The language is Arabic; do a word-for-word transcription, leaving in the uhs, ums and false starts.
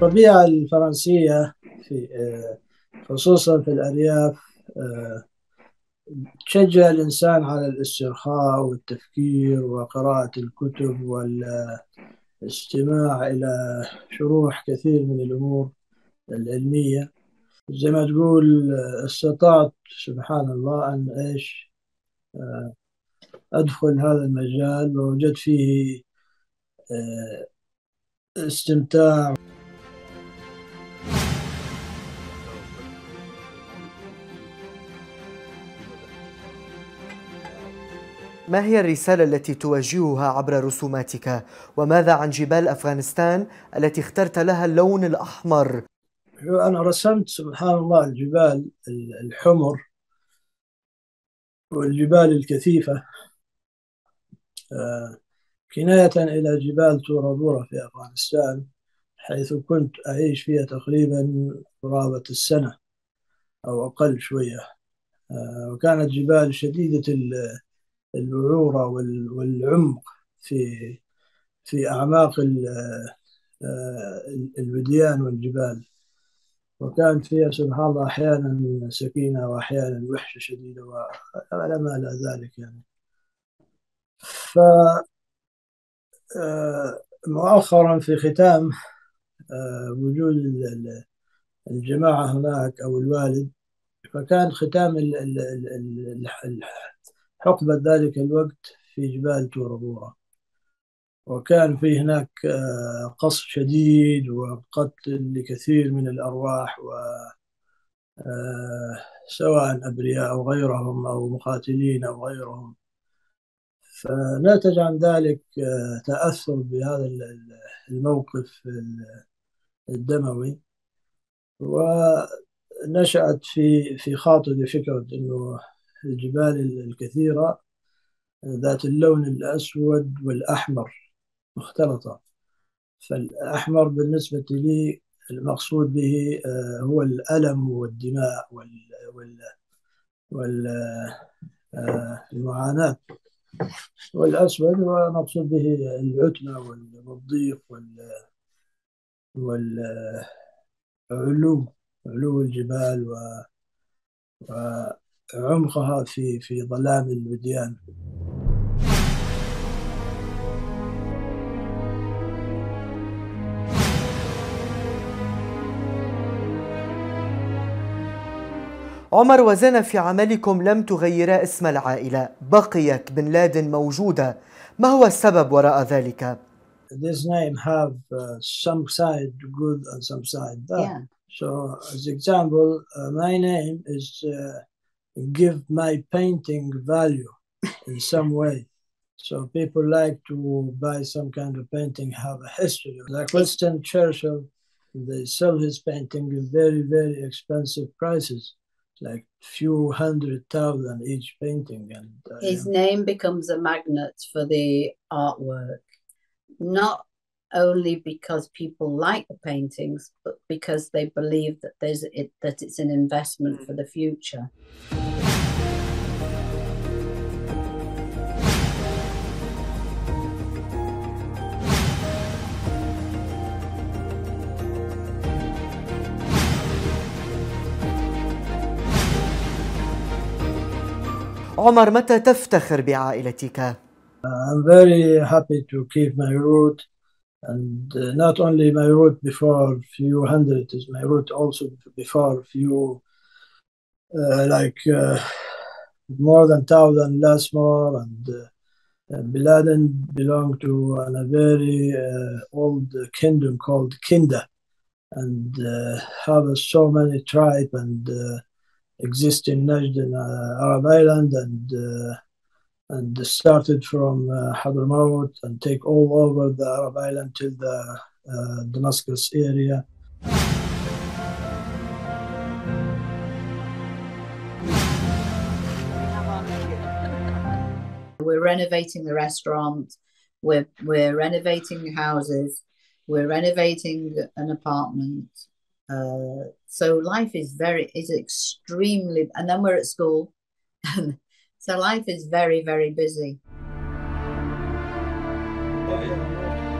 الطبيعة الفرنسية في آه، خصوصا في الأرياف آه، تشجع الإنسان على الاسترخاء والتفكير وقراءة الكتب والاستماع إلى شروح كثير من الأمور العلمية. زي ما تقول آه، استطعت سبحان الله أن إيش أدخل هذا المجال ووجدت فيه آه، استمتاع. ما هي الرسالة التي توجهها عبر رسوماتك؟ وماذا عن جبال أفغانستان التي اخترت لها اللون الأحمر؟ أنا رسمت سبحان الله الجبال الحمر والجبال الكثيفة، آه، كناية إلى جبال تورا بورا في أفغانستان، حيث كنت أعيش فيها تقريبا قرابة السنة أو أقل شوية. آه، وكانت جبال شديدة ال- الوعورة وال- والعمق في في أعماق ال- آه، الوديان والجبال. وكانت فيها سبحان الله أحيانا سكينة وأحيانا وحشة شديدة وعلى ما إلى ذلك يعني. فمؤخرا في ختام آه، وجود ال- الجماعة هناك أو الوالد، فكان ختام ال- ال- ال- ال- حقبة ذلك الوقت في جبال تورا بورا. وكان في هناك آه، قصف شديد وقتل لكثير من الأرواح، و آه، سواء أبرياء أو غيرهم أو مقاتلين أو غيرهم. فنتج عن ذلك آه، تأثر بهذا ال- الموقف الدموي، ونشأت في في خاطري فكرة أنه الجبال الكثيرة ذات اللون الأسود والأحمر مختلطة. فالأحمر بالنسبة لي المقصود به آه، هو الألم والدماء وال وال وال آه، المعاناة. والأسود هو مقصود به العتمة وال- والضيق وال- والعلو، علو الجبال و- وعمقها في في ظلام الوديان. عمر، وزن في عملكم لم تغيرا اسم العائلة، بقيت بن لادن موجودة، ما هو السبب وراء ذلك؟ This name have uh, some side good and some side bad. Yeah. So, as example, uh, my name is uh, give my painting value in some way. So people like to buy some kind of painting, have a history. Like Winston Churchill, they sell his painting at very, very expensive prices, like few hundred thousand each painting. And uh, his yeah. name becomes a magnet for the artwork, not only because people like the paintings, but because they believe that there's it, that it's an investment for the future. عمر، متى تفتخر بعائلتك؟ I'm very happy to keep my root, and uh, not only my root before few hundred, is my root also before few uh, like uh, more than thousand less more. And uh, Bin Laden belonged to a very uh, old kingdom called Kinda, and uh, have so many tribes and uh, exist in Najd in uh, Arab Island, and uh, and started from uh, Hadramaut and take all over the Arab Island till the uh, Damascus area. We're renovating the restaurant, we're, we're renovating houses, we're renovating an apartment. Uh, so life is very, is extremely, and then we're at school. So life is very, very busy.